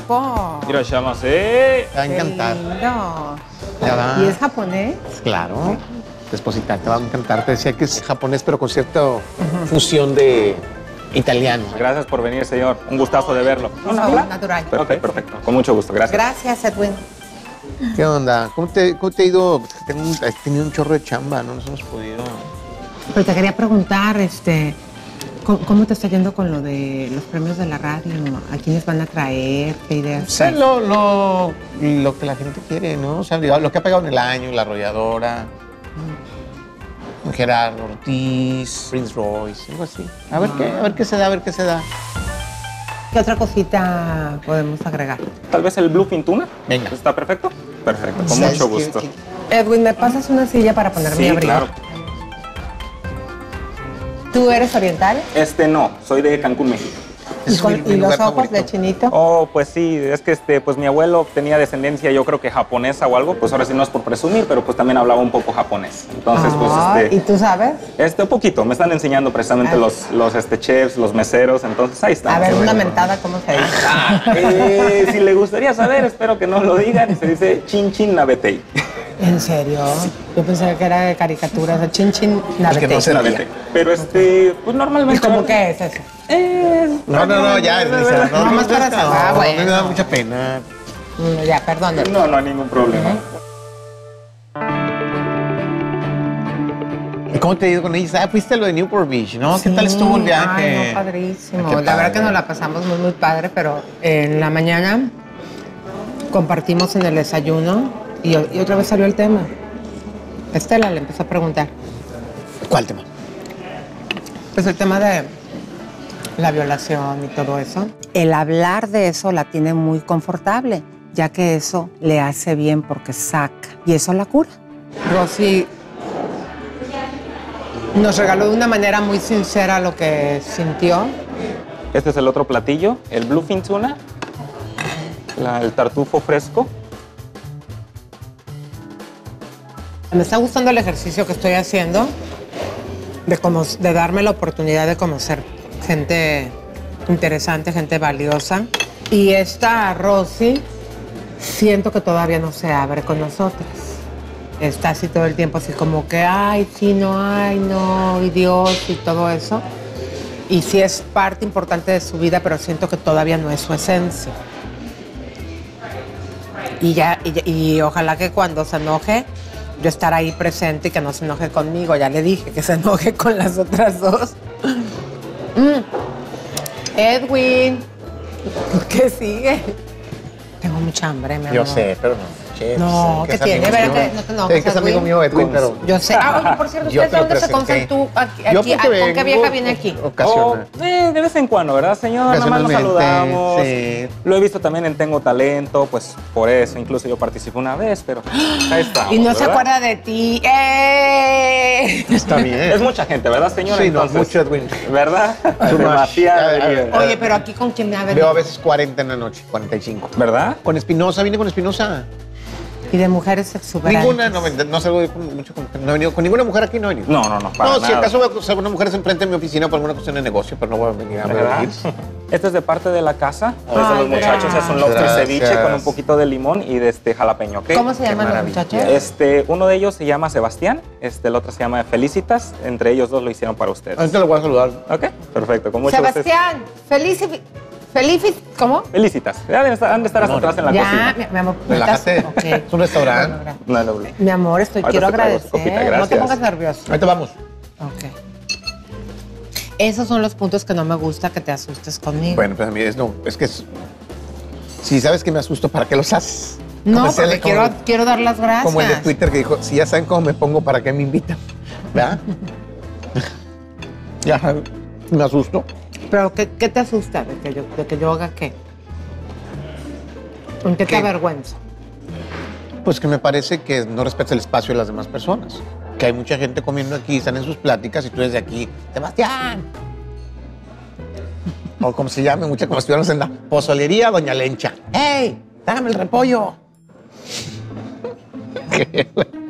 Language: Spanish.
guapo. Irashamase. Te va a encantar. Qué lindo. Ya va. ¿Y es japonés? Claro. Tu esposita te va a encantar. Te decía que es japonés, pero con cierta fusión de italiano. Gracias por venir, señor. Un gustazo de verlo. No, habla? natural. Ok, perfecto. Con mucho gusto. Gracias. Gracias, Edwin. ¿Qué onda? ¿Cómo te ha ido? Has tenido un chorro de chamba, no nos hemos podido. Pero te quería preguntar, ¿cómo te está yendo con lo de los premios de la radio? ¿A quiénes van a traer? ¿Qué ideas? O sea, lo que la gente quiere, ¿no? O sea, lo que ha pegado en el año, La Arrolladora, Gerardo Ortiz, Prince Royce, algo así. A ver qué se da. ¿Qué otra cosita podemos agregar? Tal vez el Bluefin Tuna. Venga. ¿Está perfecto? Perfecto, con ¿Sabes mucho qué? gusto. Edwin, ¿me pasas una silla para ponerme Sí, a abrigo? claro. ¿Tú eres oriental? No, soy de Cancún, México. Es mi ¿Y los lugar ojos favorito. de chinito? Oh, pues sí, es que pues mi abuelo tenía descendencia, yo creo que japonesa o algo, pues ahora sí no es por presumir, pero pues también hablaba un poco japonés. Entonces, ¿Y tú sabes? un poquito, me están enseñando precisamente los chefs, los meseros, entonces ahí está. A ver, una mentada, ¿cómo se dice? Si le gustaría saber, espero que no lo digan, y se dice chin chin nabetei. ¿En serio? Yo pensé que era de caricaturas, de chin chin que no se la nabete. vete. Pero pues normalmente... ¿Y cómo qué es eso? No, ya, Elisa, no, más para no, saber. Bueno. me da mucha pena. Ya, perdón. No hay ningún problema. ¿Y cómo te ha ido con ella? Fuiste a lo de Newport Beach, ¿no? ¿Qué tal estuvo el viaje? Ay, no, padrísimo. Qué La verdad que padre. nos la pasamos muy padre, pero en la mañana compartimos en el desayuno y otra vez salió el tema. Estela le empezó a preguntar. ¿Cuál tema? Pues el tema de la violación y todo eso. El hablar de eso la tiene muy confortable, ya que eso le hace bien porque saca y eso la cura. Rosy nos regaló de una manera muy sincera lo que sintió. Este es el otro platillo, el Bluefin Tuna, el tartufo fresco. Me está gustando el ejercicio que estoy haciendo de darme la oportunidad de conocer gente interesante, gente valiosa. Y esta Rosy siento que todavía no se abre con nosotros. Está así todo el tiempo, así como que, ay, no, y Dios y todo eso. Y sí es parte importante de su vida, pero siento que todavía no es su esencia. Y ojalá que cuando se enoje, yo estar ahí presente y que no se enoje conmigo. Ya le dije que se enoje con las otras dos. Edwin, ¿qué sigue? Tengo mucha hambre, mi amor. Yo sé, pero no. Che, No, que ¿qué es tiene? amigo Espérate, mío. no te enojes, Sí, que es amigo Edwin. mío, Edwin, pero... Yo sé. Oye, por cierto, Yo ¿ustedes te lo dónde se presenté. conocen tú? Yo ¿Con porque qué vieja vengo viene aquí? Ocasional. De vez en cuando, ¿verdad, señor? Nada más nos Ocasionalmente, saludamos. sí. Lo he visto también en Tengo Talento, pues por eso. Incluso yo participé una vez, pero ahí estamos, Y no se ¿verdad? acuerda de ti. ¡Eh! Está bien. Es mucha gente, ¿verdad, señor? Sí, no, Entonces, mucho Edwin. ¿Verdad? Too much. Demasiado. Oye, pero aquí con quién me ha venido. Veo a veces 40 en la noche, 45. ¿Verdad? Con Espinosa, vine con Espinosa. Y de mujeres exuberantes. Ninguna, no salgo mucho no he venido con ninguna mujer aquí, no he venido. No, para No, nada. si acaso veo a alguna mujer enfrente de mi oficina por alguna cuestión de negocio, pero no voy a venir a ¿Verdad? ver. Este es de parte de la casa. Ay, Este de los muchachos es un lobster gracias. ceviche con un poquito de limón y de jalapeño, ¿ok? ¿Cómo se llaman los maravilla. muchachos? Uno de ellos se llama Sebastián, el otro se llama Felicitas. Entre ellos dos lo hicieron para ustedes. Ahorita lo voy a saludar. ¿Ok? Perfecto. Con mucho gusto. Sebastián, ¿cómo? Felicitas. Ya han de estar hasta atrás en la Ya, cocina. mi amor. Relájate. Ok. Es un restaurante. No, no. Mi amor, Ahorita quiero te traigo su agradecer. copita, No te gracias. pongas nervioso. Ahorita vamos. Ok. Esos son los puntos que no me gusta que te asustes conmigo. Bueno, pues a mí es que si sabes que me asusto, ¿para qué los haces? no, Como porque como- quiero dar las gracias. Como el de Twitter que dijo, si ya saben cómo me pongo, ¿para qué me invitan? ¿Verdad? Ya, me asusto. Pero ¿qué te asusta de que yo haga qué? ¿En qué te ¿Qué? avergüenza? Pues que me parece que no respeta el espacio de las demás personas. Que hay mucha gente comiendo aquí, están en sus pláticas y tú desde aquí, Sebastián. O como se llame, como si estuviéramos en la pozolería Doña Lencha. ¡Ey! ¡Dame el repollo!